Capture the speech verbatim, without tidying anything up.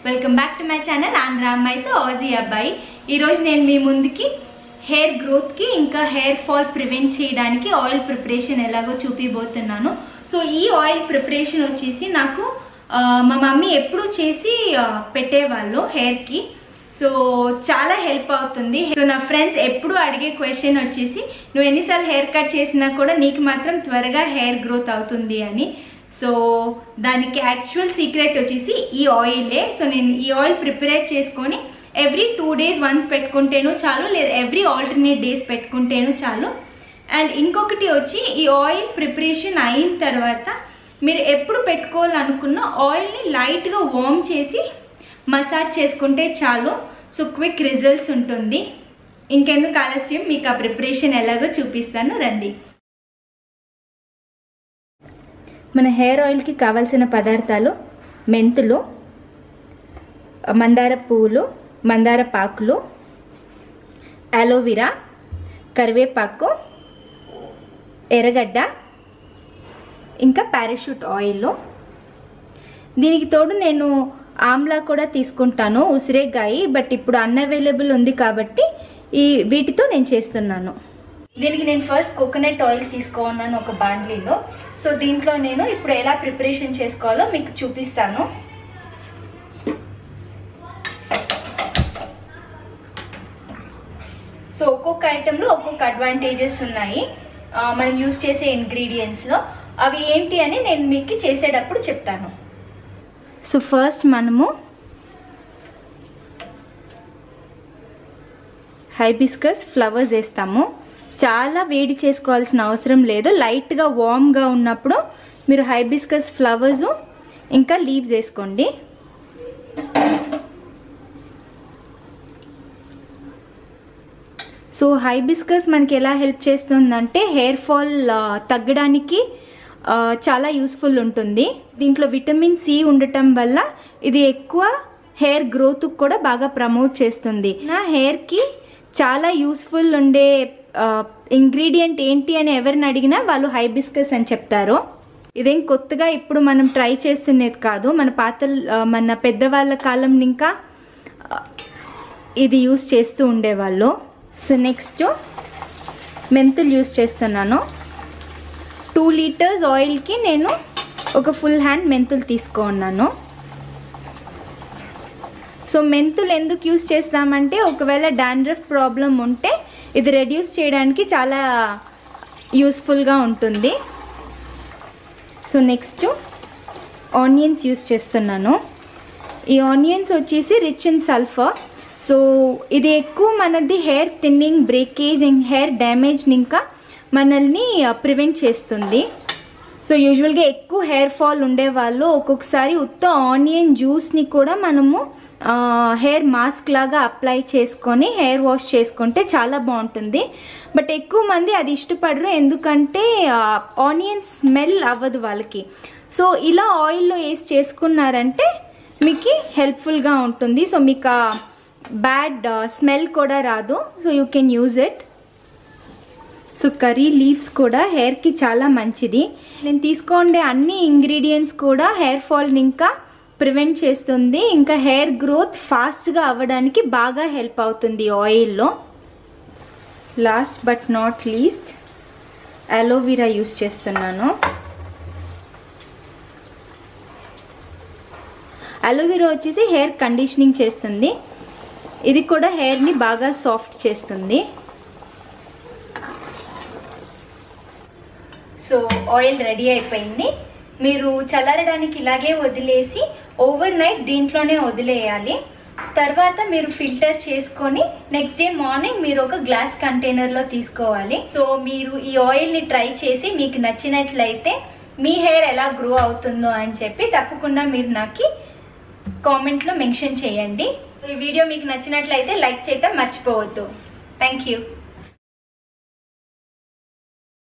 Welcome back to my channel Andhra అమ్మాయితో ఆజీ అబ్బాయి. ఈరోజు నేను మీ ముందుకి హెయిర్ గ్రోత్కి ఇంకా హెయిర్ ఫాల్ ప్రివెంట్ చేయడానికి ఆయిల్ ప్రిపరేషన్ ఎలాగో చూపిపోతున్నాను. సో ఈ ఆయిల్ ప్రిపరేషన్ వచ్చేసి నాకు మా మమ్మీ ఎప్పుడు చేసి పెట్టేవాళ్ళు హెయిర్కి. సో చాలా హెల్ప్ అవుతుంది. సో నా ఫ్రెండ్స్ ఎప్పుడు అడిగే క్వశ్చన్ వచ్చేసి నువ్వు ఎన్నిసార్లు హెయిర్ కట్ చేసినా కూడా నీకు మాత్రం త్వరగా హెయిర్ గ్రోత్ అవుతుంది అని. సో దానికి యాక్చువల్ సీక్రెట్ వచ్చేసి ఈ ఆయిలే. సో నేను ఈ ఆయిల్ ప్రిపేర్ చేసుకొని ఎవ్రీ టూ డేస్ వన్స్ పెట్టుకుంటేనూ చాలు, లేదా ఎవ్రీ ఆల్టర్నేట్ డేస్ పెట్టుకుంటేనూ చాలు. అండ్ ఇంకొకటి వచ్చి ఈ ఆయిల్ ప్రిపరేషన్ అయిన తర్వాత మీరు ఎప్పుడు పెట్టుకోవాలనుకున్న ఆయిల్ని లైట్గా వార్మ్ చేసి మసాజ్ చేసుకుంటే చాలు. సో క్విక్ రిజల్ట్స్ ఉంటుంది. ఇంకెందుకు ఆలస్యం, మీకు ఆ ప్రిపరేషన్ ఎలాగో చూపిస్తాను రండి. మన హెయిర్ ఆయిల్కి కావాల్సిన పదార్థాలు మెంతులు, మందార పువ్వులు, మందార పాకులు, అలోవెరా, కరివేపాకు, ఎర్రగడ్డ, ఇంకా పారాషూట్ ఆయిల్. దీనికి తోడు నేను ఆమ్లా కూడా తీసుకుంటాను, ఉసిరేగాయి, బట్ ఇప్పుడు అన్అవైలబుల్ ఉంది కాబట్టి ఈ వీటితో నేను చేస్తున్నాను. దీనికి నేను ఫస్ట్ కోకోనట్ ఆయిల్ తీసుకున్నాను ఒక బాండ్లీలో. సో దీంట్లో నేను ఇప్పుడు ఎలా ప్రిపరేషన్ చేసుకోవాలో మీకు చూపిస్తాను. సో ఒక్కొక్క ఐటెంలో ఒక్కొక్క అడ్వాంటేజెస్ ఉన్నాయి మనం యూజ్ చేసే ఇంగ్రీడియంట్స్లో. అవి ఏంటి అని నేను మీకు చేసేటప్పుడు చెప్తాను. సో ఫస్ట్ మనము హైబిస్కస్ ఫ్లవర్స్ వేస్తాము. చాలా వేడి చేసుకోవాల్సిన అవసరం లేదు, లైట్గా వార్మ్గా ఉన్నప్పుడు మీరు హైబిస్కస్ ఫ్లవర్స్ ఇంకా లీవ్స్ వేసుకోండి. సో హైబిస్కస్ మనకి ఎలా హెల్ప్ చేస్తుందంటే హెయిర్ ఫాల్ తగ్గడానికి చాలా యూస్ఫుల్ ఉంటుంది. దీంట్లో విటమిన్ సి ఉండటం వల్ల ఇది ఎక్కువ హెయిర్ గ్రోత్కి కూడా బాగా ప్రమోట్ చేస్తుంది. నా హెయిర్కి చాలా యూస్ఫుల్ ఉండే ఇంగ్రీడియంట్ ఏంటి అని ఎవరిని అడిగినా వాళ్ళు హైబిస్కస్ అని చెప్తారు. ఇదేం కొత్తగా ఇప్పుడు మనం ట్రై చేస్తున్నది కాదు, మన పాత మన పెద్దవాళ్ళ కాలం ఇంకా ఇది యూస్ చేస్తూ ఉండేవాళ్ళు. సో నెక్స్ట్ మెంతులు యూస్ చేస్తున్నాను. టూ లీటర్స్ ఆయిల్కి నేను ఒక ఫుల్ హ్యాండ్ మెంతులు తీసుకున్నాను. సో మెంతులు ఎందుకు యూస్ చేస్తామంటే ఒకవేళ డాండ్రఫ్ ప్రాబ్లం ఉంటే ఇది రెడ్యూస్ చేయడానికి చాలా యూస్ఫుల్గా ఉంటుంది. సో నెక్స్ట్ ఆనియన్స్ యూస్ చేస్తున్నాను. ఈ ఆనియన్స్ వచ్చేసి రిచ్ ఇన్ సల్ఫర్. సో ఇది ఎక్కువ మనది hair thinning, breakage and hair డ్యామేజ్ని ఇంకా మనల్ని ప్రివెంట్ చేస్తుంది. సో యూజువల్గా ఎక్కువ హెయిర్ ఫాల్ ఉండేవాళ్ళు ఒక్కొక్కసారి ఉత్త ఆనియన్ జ్యూస్ని కూడా మనము హెయిర్ మాస్క్ లాగా అప్లై చేసుకొని హెయిర్ వాష్ చేసుకుంటే చాలా బాగుంటుంది. బట్ ఎక్కువ మంది అది ఇష్టపడరు, ఎందుకంటే ఆనియన్ స్మెల్ అవ్వదు వాళ్ళకి. సో ఇలా ఆయిల్లో వేసి చేసుకున్నారంటే మీకు హెల్ప్ఫుల్గా ఉంటుంది. సో మీకు బ్యాడ్ స్మెల్ కూడా రాదు. So you can use it. So curry leaves కూడా హెయిర్కి చాలా మంచిది. నేను తీసుకుండే అన్ని ఇంగ్రీడియంట్స్ కూడా హెయిర్ ఫాల్ని ఇంకా ప్రివెంట్ చేస్తుంది, ఇంకా హెయిర్ గ్రోత్ ఫాస్ట్గా అవ్వడానికి బాగా హెల్ప్ అవుతుంది ఆయిల్లో. Last but not least aloe vera use చేస్తున్నాను. అలోవెరా వచ్చేసి హెయిర్ కండిషనింగ్ చేస్తుంది, ఇది కూడా హెయిర్ని బాగా సాఫ్ట్ చేస్తుంది. సో ఆయిల్ రెడీ అయిపోయింది. మీరు చల్లారడానికి ఇలాగే వదిలేసి ఓవర్ నైట్ దీంట్లోనే వదిలేయాలి. తర్వాత మీరు ఫిల్టర్ చేసుకొని నెక్స్ట్ డే మార్నింగ్ మీరు ఒక గ్లాస్ కంటైనర్లో తీసుకోవాలి. సో మీరు ఈ ఆయిల్ని ట్రై చేసి మీకు నచ్చినట్లయితే మీ హెయిర్ ఎలా గ్రో అవుతుందో అని చెప్పి తప్పకుండా మీరు నాకు కామెంట్లో మెన్షన్ చేయండి. ఈ వీడియో మీకు నచ్చినట్లయితే లైక్ చేయటం మర్చిపోవద్దు. Thank you.